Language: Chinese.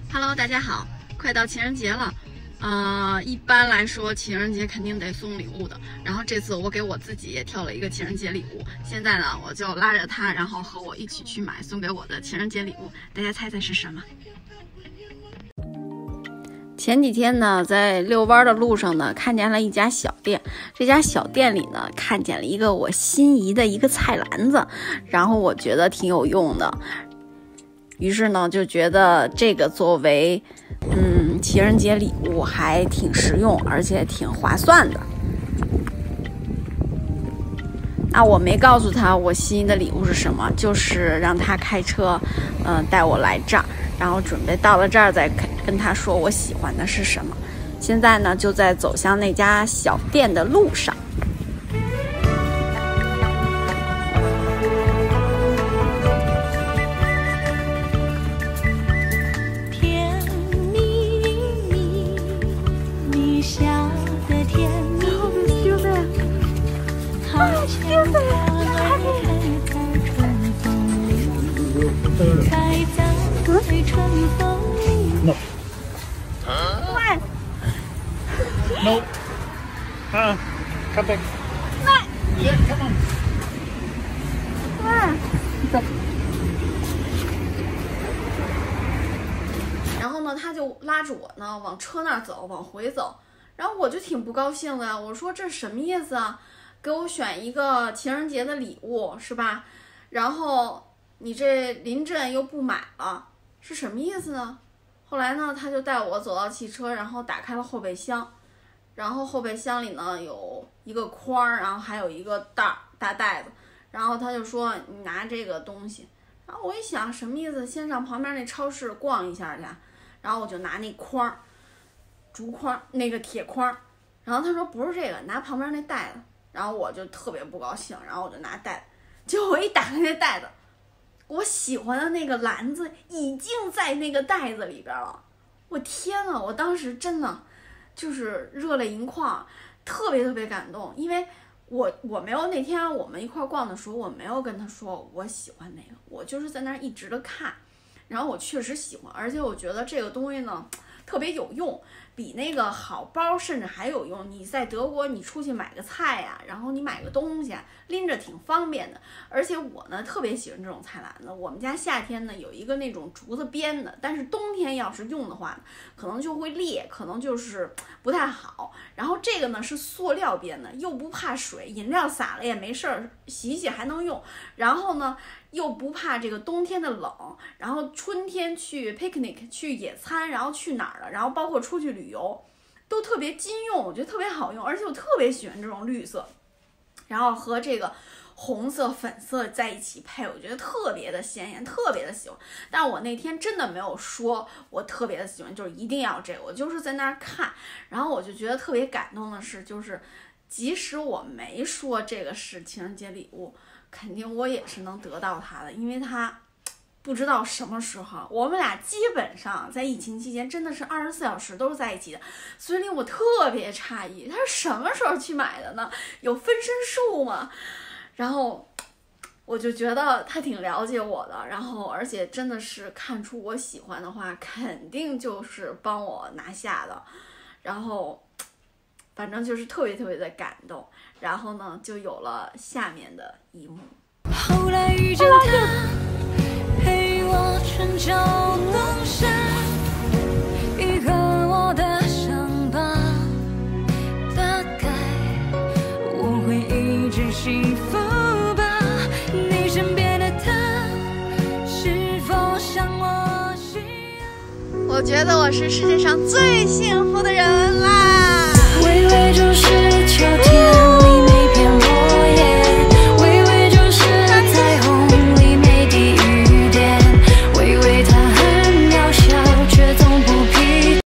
Hello， 大家好，快到情人节了。一般来说情人节肯定得送礼物的，然后这次我给我自己也挑了一个情人节礼物。现在呢，我就拉着他，然后和我一起去买送给我的情人节礼物。大家猜猜是什么？前几天呢，在遛弯的路上呢，看见了一家小店。这家小店里呢，看见了一个我心仪的一个菜篮子，然后我觉得挺有用的。于是呢，就觉得这个作为情人节礼物还挺实用，而且挺划算的。那我没告诉他我心仪的礼物是什么，就是让他开车带我来这儿，然后准备到了这儿再跟他说我喜欢的是什么。现在呢，就在走向那家小店的路上。 No. Come back. Yeah, come on. 然后呢，他就拉着我呢往车那儿走，往回走。然后我就挺不高兴的呀，我说这什么意思啊？给我选一个情人节的礼物是吧？然后你这临阵又不买了，是什么意思呢？后来呢，他就带我走到汽车，然后打开了后备箱，然后后备箱里呢有一个筐，然后还有一个大袋子，然后他就说你拿这个东西。然后我一想什么意思？先上旁边那超市逛一下去，然后我就拿那筐，竹筐那个铁筐，然后他说不是这个，拿旁边那袋子。然后我就特别不高兴，然后我就拿袋子，结果我一打开那袋子，我喜欢的那个篮子已经在那个袋子里边了。我天呐，我当时真的就是热泪盈眶，特别感动。因为我没有那天我们一块逛的时候，我没有跟他说我喜欢那个，我就是在那儿一直的看，然后我确实喜欢，而且我觉得这个东西呢特别有用，比那个好包甚至还有用。你在德国你出去买个菜呀，然后你买个东西拎着挺方便的。而且我呢特别喜欢这种菜篮子，我们家夏天呢有一个那种竹子编的，但是冬天要是用的话可能就会裂，可能就是不太好。然后这个呢是塑料编的，又不怕水，饮料洒了也没事儿，洗一洗还能用。然后呢又不怕这个冬天的冷，然后春天去 picnic 去野餐，然后去哪儿了，然后包括出去旅游都特别经用，我觉得特别好用。而且我特别喜欢这种绿色，然后和这个红色粉色在一起配，我觉得特别的鲜艳，特别的喜欢。但是我那天真的没有说我特别的喜欢，就是一定要这个，我就是在那儿看。然后我就觉得特别感动的是，就是即使我没说这个是情人节礼物，肯定我也是能得到它的，因为它不知道什么时候，我们俩基本上在疫情期间真的是24小时都是在一起的，所以令我特别诧异，他是什么时候去买的呢？有分身术吗？然后我就觉得他挺了解我的，然后而且真的是看出我喜欢的话，肯定就是帮我拿下的，然后反正就是特别的感动。然后呢，就有了下面的一幕。 后来遇见他，陪我春秋冬夏，愈合我的伤疤。大概我会一直幸福吧。你身边的他，是否像我需要？ 我觉得我是世界上最幸福的人啦！